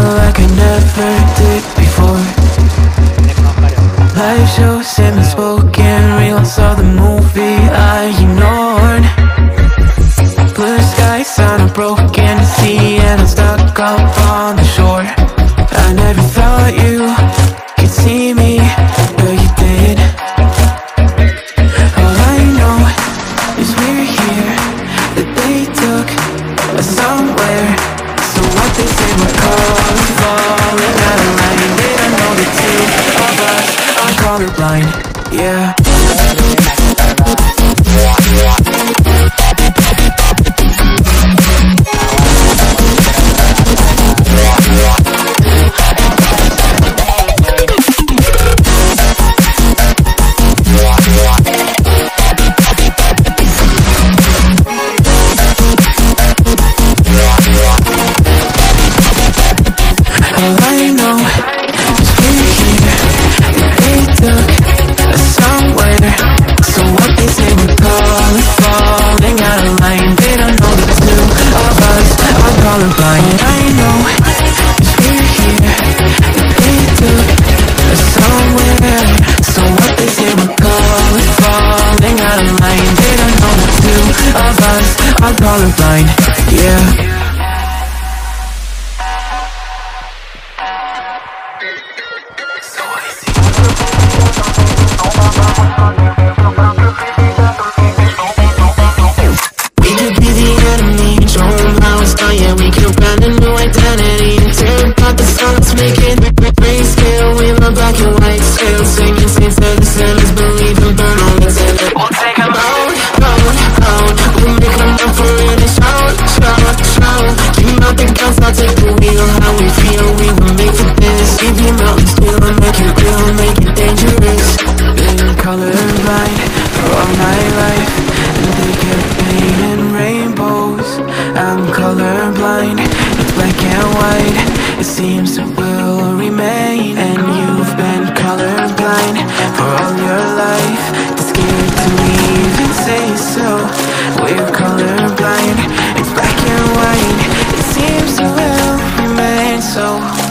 like I never did before. Live shows and unspoken reels of the movie I ignored. Blue skies on a broken sea, and I'm stuck up on the shore. I never thought you could see me, but you did. All I know is we're here, that they took us somewhere. So what they say we're calling, falling out of line. They don't know the two of us are colorblind, yeah. Colorblind, yeah. We could be the enemy, show them how it's done, yeah. We could find a new identity and tear apart the songs, make it grayscale. We love black and white scale, singing saints of the sinners, believe and burn all the sinners. We'll take them out, we'll make them up for it and shout. Dream out the guns, I'll take the wheel. How we feel, we were made for this. Leave your mountains still and make it real, make it dangerous. Been colorblind for all my life, and they kept painting rainbows. I'm colorblind, it's black and white. It seems it will remain. And you've been colorblind for all your life, too scared to even say so. We're colorblind, it's black and white. It seems it will remain so.